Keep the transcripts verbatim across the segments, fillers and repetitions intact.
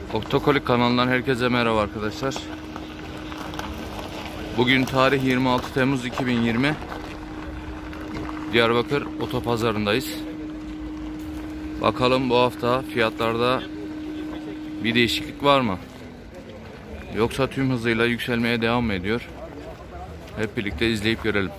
Otokolik kanalından herkese merhaba arkadaşlar. Bugün tarih yirmi altı Temmuz iki bin yirmi. Diyarbakır Otopazarı'ndayız. Bakalım bu hafta fiyatlarda bir değişiklik var mı? Yoksa tüm hızıyla yükselmeye devam mı ediyor? Hep birlikte izleyip görelim.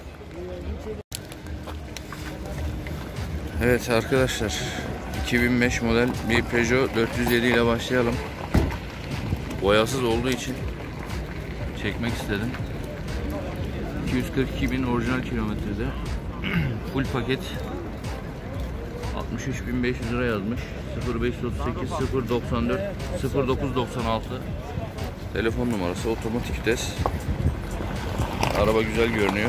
Evet arkadaşlar, iki bin beş model bir Peugeot dört yüz yedi ile başlayalım. Boyasız olduğu için çekmek istedim. iki yüz kırk iki bin orijinal kilometrede. Full paket. altmış üç bin beş yüz lira yazmış. sıfır beş otuz sekiz sıfır doksan dört sıfır dokuz doksan altı telefon numarası, otomatik vites. Araba güzel görünüyor.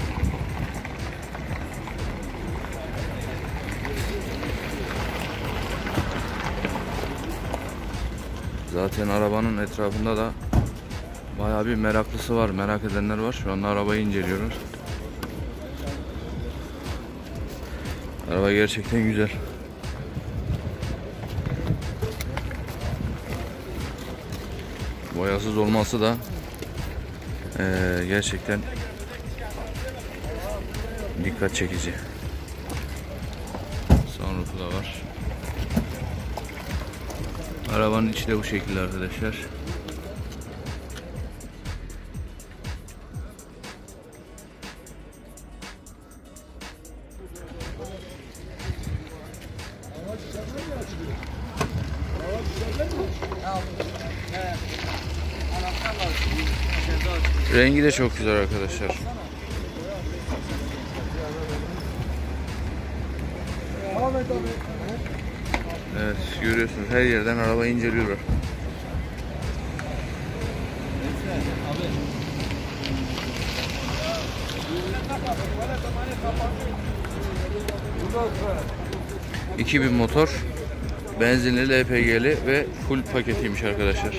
Zaten arabanın etrafında da bayağı bir meraklısı var, merak edenler var. Şu anda arabayı inceliyoruz. Araba gerçekten güzel. Boyasız olması da ee, gerçekten dikkat çekici. Sunroofu da var. Arabanın içi de bu şekilde arkadaşlar. Rengi de çok güzel arkadaşlar. Evet, görüyorsunuz her yerden araba inceliyorlar. iki bin motor, benzinli, L P G'li ve full paketiymiş arkadaşlar.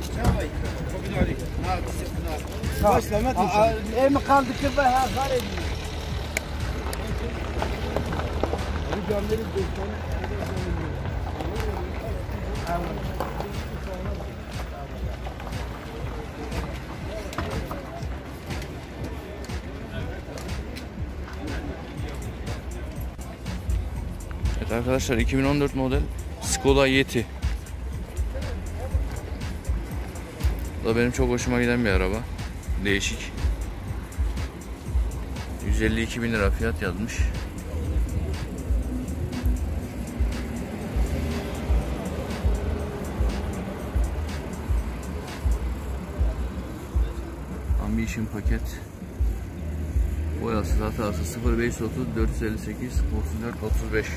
Evet arkadaşlar, iki bin on dört model Skoda Yeti. Bu da benim çok hoşuma giden bir araba. Değişik. yüz elli iki bin lira fiyat yazmış. Ambition paket. Boyasız, hatası sıfır beş otuz dört yüz elli sekiz otuz dört otuz beş.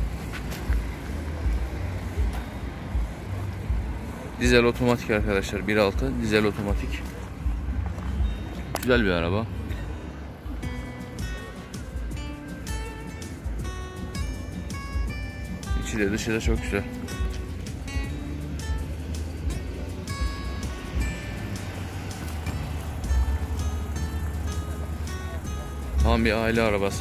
Dizel otomatik arkadaşlar, bir altı dizel otomatik. Güzel bir araba. İçi de dışı da çok güzel. Tam bir aile arabası.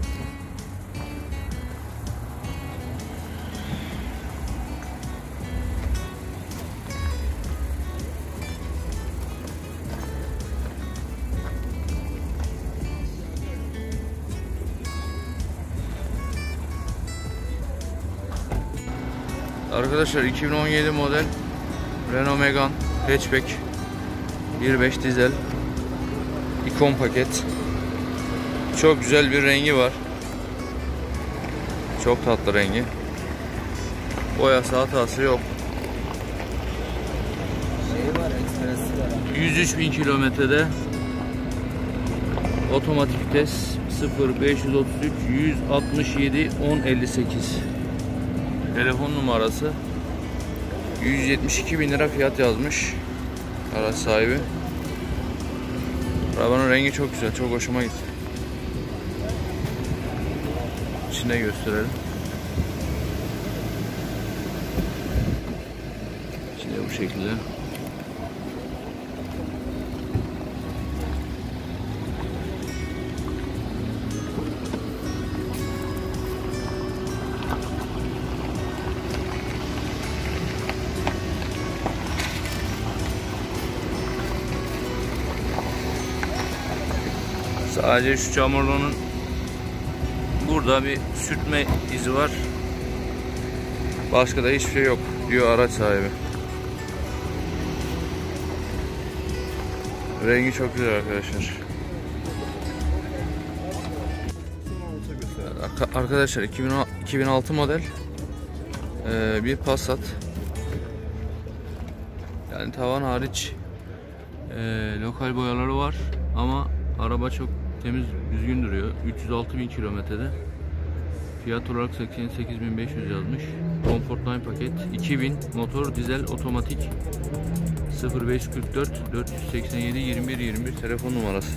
Arkadaşlar, iki bin on yedi model Renault Megane hatchback bir nokta beş dizel ikon paket. Çok güzel bir rengi var. Çok tatlı rengi. Boyası, hatası yok. yüz üç bin kilometrede. Otomatik vites. sıfır beş otuz üç yüz altmış yedi on elli sekiz. Telefon numarası. yüz yetmiş iki bin lira fiyat yazmış araç sahibi. Arabanın rengi çok güzel, çok hoşuma gitti. İçine gösterelim. İçine bu şekilde. Sadece şu çamurluğunun burada bir sürtme izi var. Başka da hiçbir şey yok diyor araç sahibi. Rengi çok güzel arkadaşlar. Arkadaşlar iki bin altı model ee, bir Passat. Yani tavan hariç ee, lokal boyaları var ama araba çok temiz, düzgün duruyor. üç yüz altı bin kilometrede. Fiyat olarak seksen sekiz bin beş yüz yazmış. Comfortline paket. iki bin motor, dizel, otomatik. sıfır beş kırk dört dört yüz seksen yedi yirmi bir yirmi bir telefon numarası.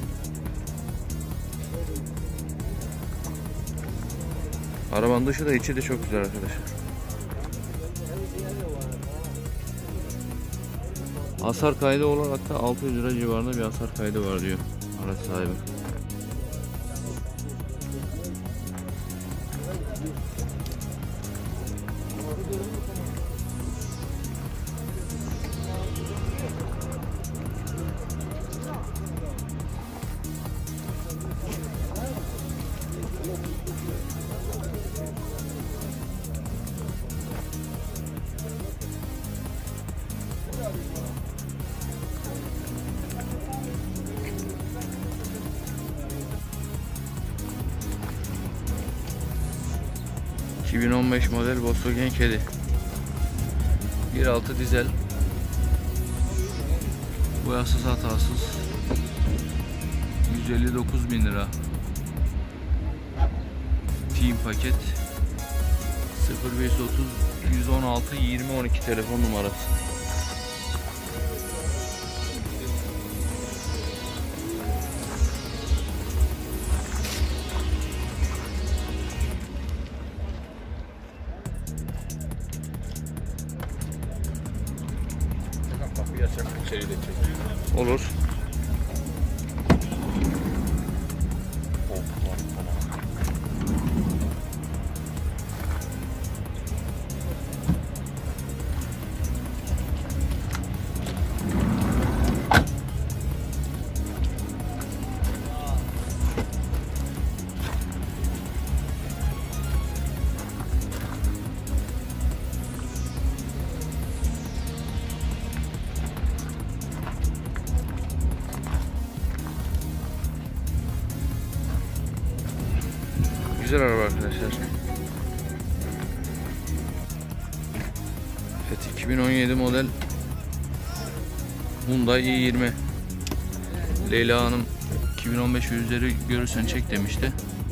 Arabanın dışı da içi de çok güzel arkadaşlar. Hasar kaydı olarak da altı yüz lira civarında bir hasar kaydı var diyor araç sahibi. iki bin on beş model Volkswagen Caddy. bir nokta altı dizel. Boyasız, hatasız. yüz elli dokuz bin lira. Team paket. sıfır beş otuz yüz on altı yirmi on iki telefon numarası. Olur. Güzel araba arkadaşlar. Evet, iki bin on yedi model Hyundai i yirmi. Leyla Hanım iki bin on beş yüzleri görürsen çek demişti.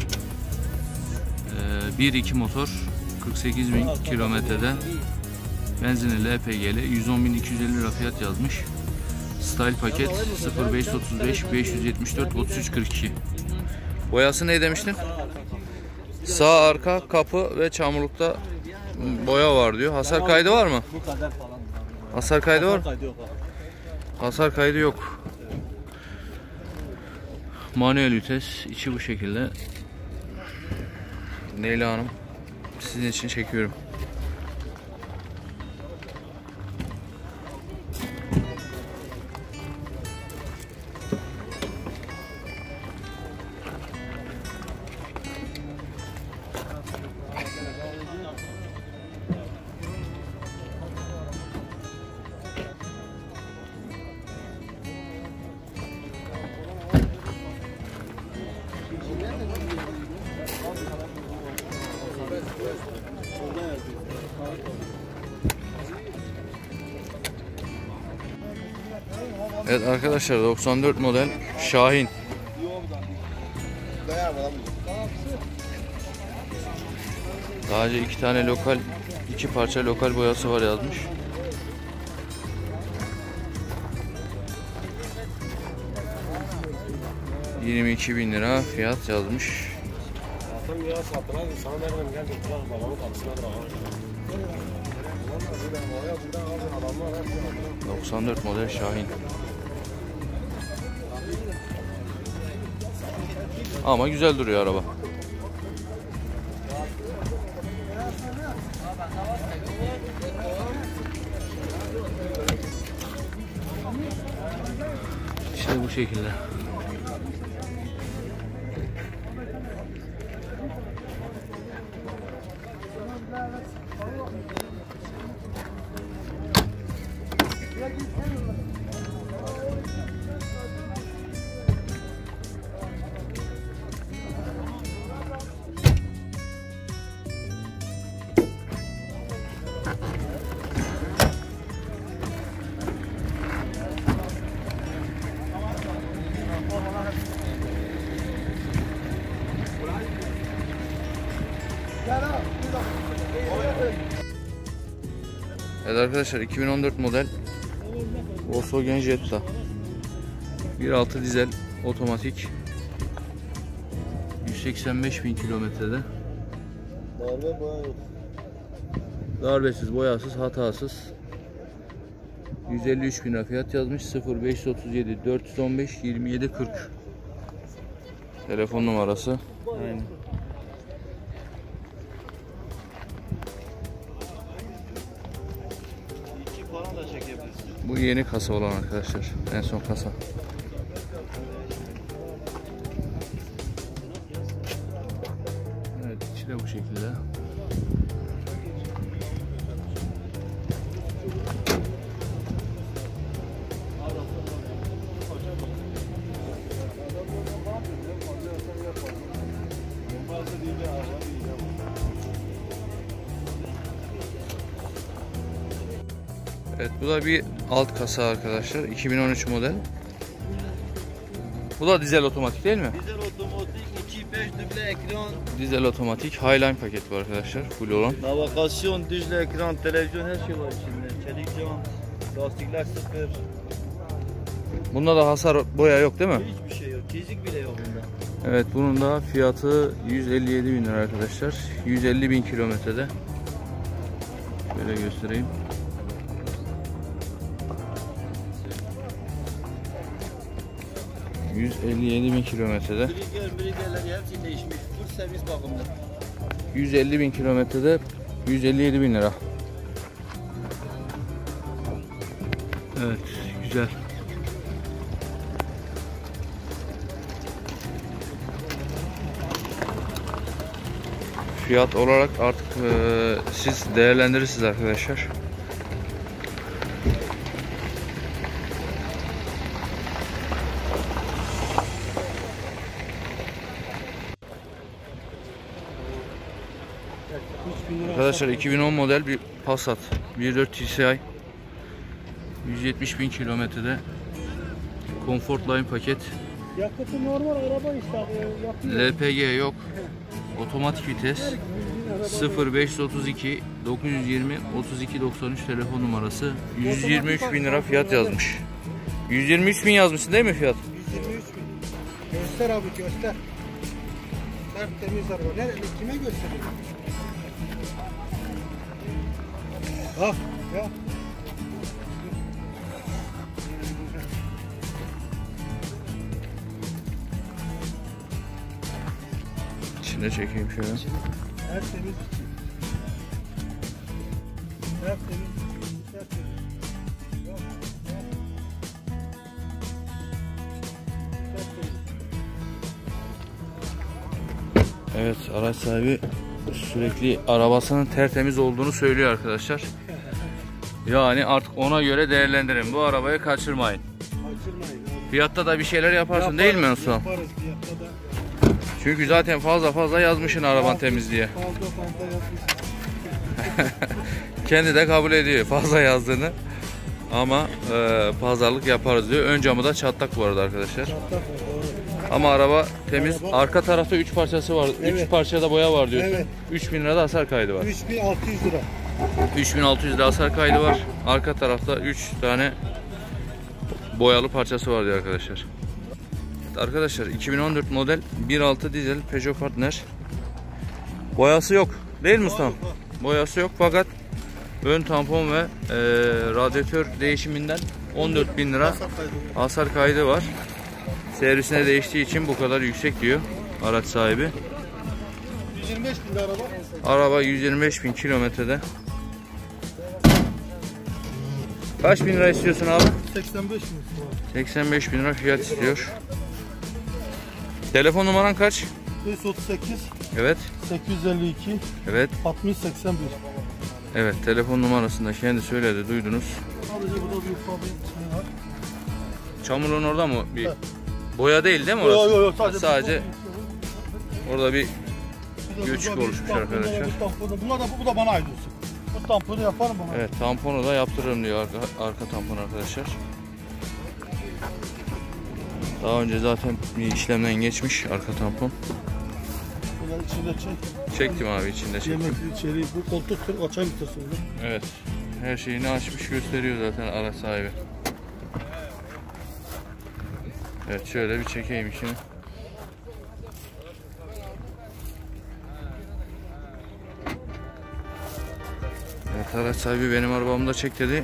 Ee, bir iki motor, kırk sekiz bin kilometrede, benzinli L P G'li, yüz on bin iki yüz elli lira fiyat yazmış. Style paket sıfır beş otuz beş beş yüz yetmiş dört otuz üç kırk iki. Boyası ne demiştin? Sağ arka kapı ve çamurlukta boya var diyor. Hasar kaydı var mı? Bu kadar falan. Hasar kaydı var? Kaydı yok. Hasar kaydı yok. Manuel vites, içi bu şekilde. Leyla Hanım, sizin için çekiyorum. Evet arkadaşlar, doksan dört model Şahin. Sadece iki tane lokal, iki parça lokal boyası var yazmış. yirmi iki bin lira fiyat yazmış. doksan dört model Şahin. Ama güzel duruyor araba. İşte bu şekilde. Evet arkadaşlar, iki bin on dört model Volkswagen Jetta bir nokta altı dizel otomatik, yüz seksen beş bin kilometrede. Darbe boya yok. Darbesiz, boyasız, hatasız. yüz elli üç bin lira fiyat yazmış. sıfır beş otuz yedi dört yüz on beş yirmi yedi kırk telefon numarası. Aynen. İki falan da çekebilirsin. Bu yeni kasa olan arkadaşlar. En son kasa. Evet, içi de bu şekilde. Evet, bu da bir alt kasa arkadaşlar. iki bin on üç model. Bu da dizel otomatik değil mi? Dizel otomatik iki beş duble ekran. Dizel otomatik Highline paket bu arkadaşlar. Full olan. Navigasyon, düzle ekran, televizyon, her şey var içinde. Çelik cam, lastikler sıfır. Bunda da hasar, boya yok değil mi? Hiçbir şey yok. Çizik bile yok bunda. Evet, bunun da fiyatı yüz elli yedi bin lira arkadaşlar. yüz elli bin kilometrede. Böyle göstereyim. yüz elli yedi bin kilometrede. Briger, brigerler hepsi değişmiş. Full servis bakımlı. yüz elli bin kilometrede yüz elli yedi bin lira. Evet, güzel. Fiyat olarak artık e, siz değerlendirirsiniz arkadaşlar. Arkadaşlar, iki bin on model bir Passat bir nokta dört T S I, yüz yetmiş bin kilometrede, Comfortline paket. Yakıtı normal araba işte. L P G yok. Otomatik vites. sıfır beş otuz iki dokuz yüz yirmi otuz iki doksan üç telefon numarası. yüz yirmi üç bin lira fiyat yazmış. yüz yirmi üç bin yazmışsın değil mi fiyat? yüz yirmi üç bin. Göster abi, göster. Tertemiz araba. Nerede? Kime gösteriyor? Bak ya. İçine çekeyim şöyle. Tertemiz. Tertemiz. Tertemiz. Yok, yok. Tertemiz. Evet, araç sahibi sürekli arabasının tertemiz olduğunu söylüyor arkadaşlar. Yani artık ona göre değerlendirin. Bu arabayı kaçırmayın. Kaçırmayın abi. Fiyatta da bir şeyler yaparsın Yaparız, değil mi Usta? Yaparız fiyatta da. Çünkü zaten fazla fazla yazmışsın araban temiz diye. Fazla fazla yapmışsın. Kendi de kabul ediyor fazla yazdığını. Ama e, pazarlık yaparız diyor. Ön camı da çatlak bu arada arkadaşlar. Çatlak var, doğru. Ama araba temiz. Araba- Arka tarafta üç parçası var. üç Evet. parçada boya var diyorsun. Evet. üç bin lira da hasar kaydı var. üç bin altı yüz lira. üç bin altı yüz lira hasar kaydı var. Arka tarafta üç tane boyalı parçası var diyor arkadaşlar. Evet arkadaşlar, iki bin on dört model bir nokta altı dizel Peugeot Partner. Boyası yok değil mi Mustafa? Boyası yok fakat ön tampon ve e, radyatör değişiminden on dört bin lira hasar kaydı var. Servisine değiştiği için bu kadar yüksek diyor araç sahibi. yüz yirmi beş bin lira araba. Araba yüz yirmi beş bin kilometrede. Kaç bin lira istiyorsun abi? seksen beş bin lira. seksen beş bin lira fiyat istiyor. Telefon numaran kaç? beş yüz otuz sekiz Evet. sekiz yüz elli iki Evet. altmış seksen bir. Evet, telefon numarasını da kendi söyledi, duydunuz. Sadece burada bir ufak bir şey var. Çamurluğun orada mı? Bir Evet. boya değil değil mi orası? Yok yok yok, sadece, Sadece orada bir bir de göçük burada bir oluşmuş tamponu, arkadaşlar. bir tamponu. Bunlar da bu da bana ait olsun. Bu tamponu yaparım bana. evet, tamponu da yaptırırım diyor arka, arka tampon arkadaşlar. Daha önce zaten bir işlemden geçmiş arka tampon. Bunları içinde çek. Çektim abi, içinde çektim. Yemekli içeriği bu koltuk açayım istersen. Evet. Her şeyini açmış gösteriyor zaten araç sahibi. Evet, şöyle bir çekeyim işini. Evet, araç sahibi benim arabamı da çek dedi.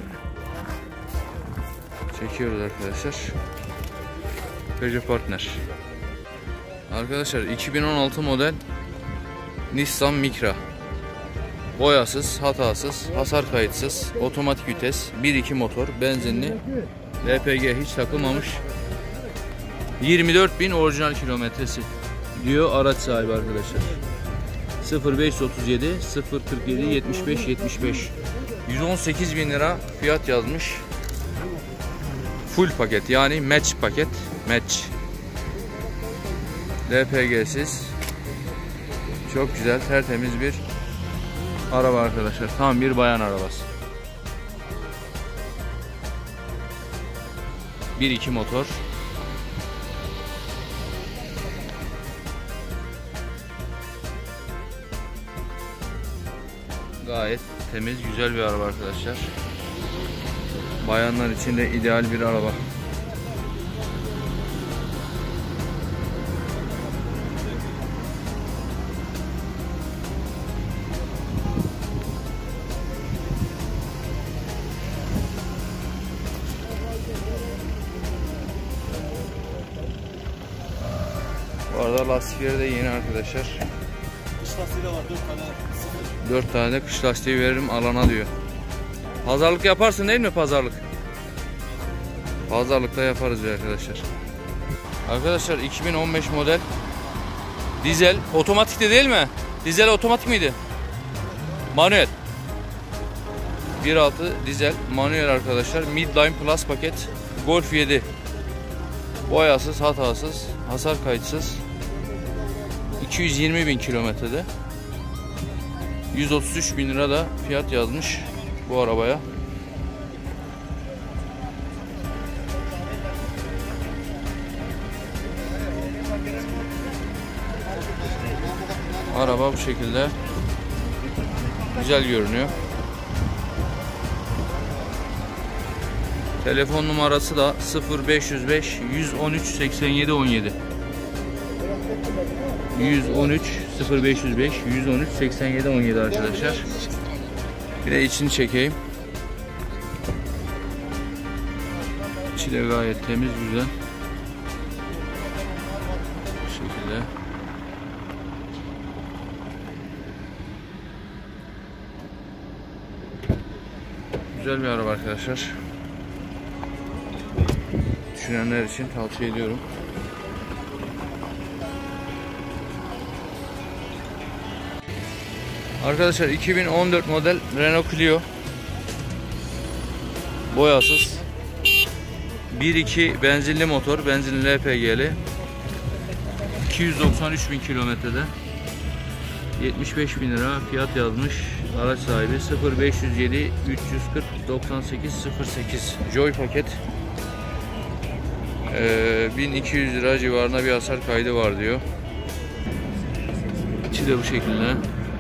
Çekiyoruz arkadaşlar. Peugeot Partner. Arkadaşlar iki bin on altı model Nissan Micra. Boyasız, hatasız, hasar kayıtsız, otomatik vites, bir iki motor, benzinli, L P G hiç takılmamış. yirmi dört bin orijinal kilometresi diyor araç sahibi arkadaşlar. sıfır beş otuz yedi sıfır kırk yedi yetmiş beş yetmiş beş. yüz on sekiz bin lira fiyat yazmış. Full paket, yani match paket, match. L P G'siz. Çok güzel, tertemiz bir araba arkadaşlar. Tam bir bayan arabası. bir iki motor. Gayet temiz, güzel bir araba arkadaşlar. Bayanlar için de ideal bir araba. Bu arada lastikleri de yeni arkadaşlar. Kış lastiği de var, dört tane. dört tane de kış lastiği veririm alana diyor. Pazarlık yaparsın değil mi, pazarlık? Pazarlıkta yaparız diyor arkadaşlar. Arkadaşlar iki bin on beş model dizel, otomatik de değil mi? Dizel otomatik miydi? Manuel. bir altı dizel manuel arkadaşlar. Midline Plus paket. Golf yedi. Boyasız, hatasız, hasar kayıtsız. iki yüz yirmi bin kilometrede. yüz otuz üç bin lira da fiyat yazmış bu arabaya. Araba bu şekilde güzel görünüyor. Telefon numarası da sıfır beş yüz beş yüz on üç seksen yedi on yedi. yüz on üç sıfır beş yüz beş yüz on üç seksen yedi on yedi arkadaşlar. Bir de içini çekeyim. İçi de gayet temiz, güzel. Bu şekilde. Güzel bir araba arkadaşlar. Düşünenler için tavsiye ediyorum. Arkadaşlar iki bin on dört model Renault Clio. Boyasız. bir iki benzinli motor, benzinli L P G'li. iki yüz doksan üç bin kilometrede. yetmiş beş bin lira fiyat yazmış araç sahibi. sıfır beş yüz yedi üç yüz kırk doksan sekiz sıfır sekiz Joy paket. Ee, bin iki yüz lira civarında bir hasar kaydı var diyor. İçi de bu şekilde.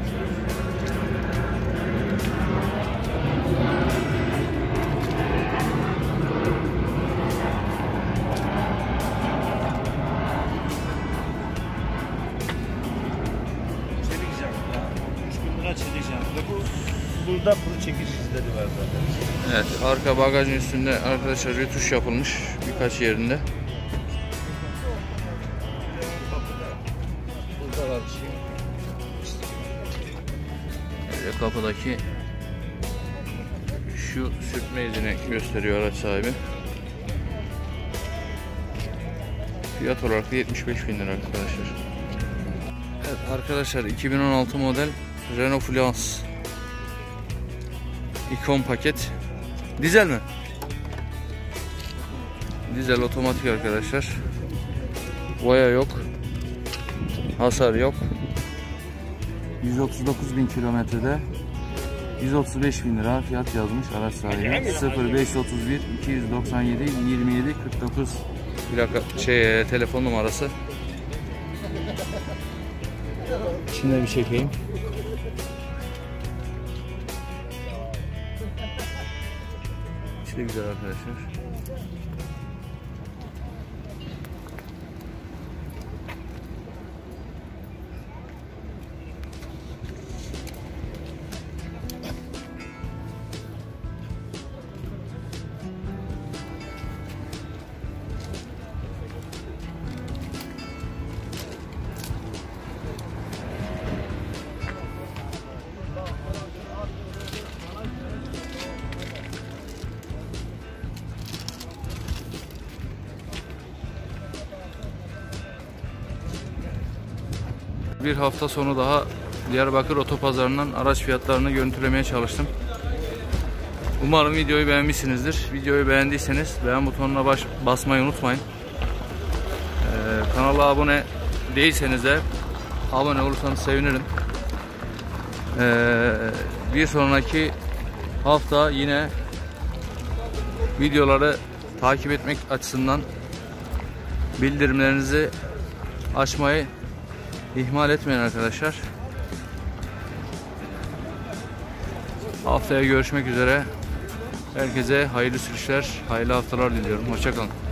Burada kuru çekiş izleri var zaten. Evet, arka bagajın üstünde arkadaşlar rötuş yapılmış birkaç yerinde. Burada var bir şey. Evet, kapıdaki şu sürtme izini gösteriyor araç sahibi. Fiyat olarak da yetmiş beş bin lira arkadaşlar. Evet arkadaşlar, iki bin on altı model Renault Fluence İkon paket. Dizel mi? Dizel otomatik arkadaşlar. Boya yok. Hasar yok. yüz otuz dokuz bin kilometrede. yüz otuz beş bin lira fiyat yazmış araç sahibi. sıfır beş otuz bir iki yüz doksan yedi yirmi yedi kırk dokuz plaka şey telefon numarası. İçinde bir çekeyim. İçi de güzel arkadaşlar. Bir hafta sonu daha Diyarbakır Otopazarı'ndan araç fiyatlarını görüntülemeye çalıştım. Umarım videoyu beğenmişsinizdir. Videoyu beğendiyseniz beğen butonuna baş, basmayı unutmayın. Ee, kanala abone değilseniz de abone olursanız sevinirim. Ee, bir sonraki hafta yine videoları takip etmek açısından bildirimlerinizi açmayı İhmal etmeyin arkadaşlar. Haftaya görüşmek üzere. Herkese hayırlı sürüşler, hayırlı haftalar diliyorum. Hoşça kalın.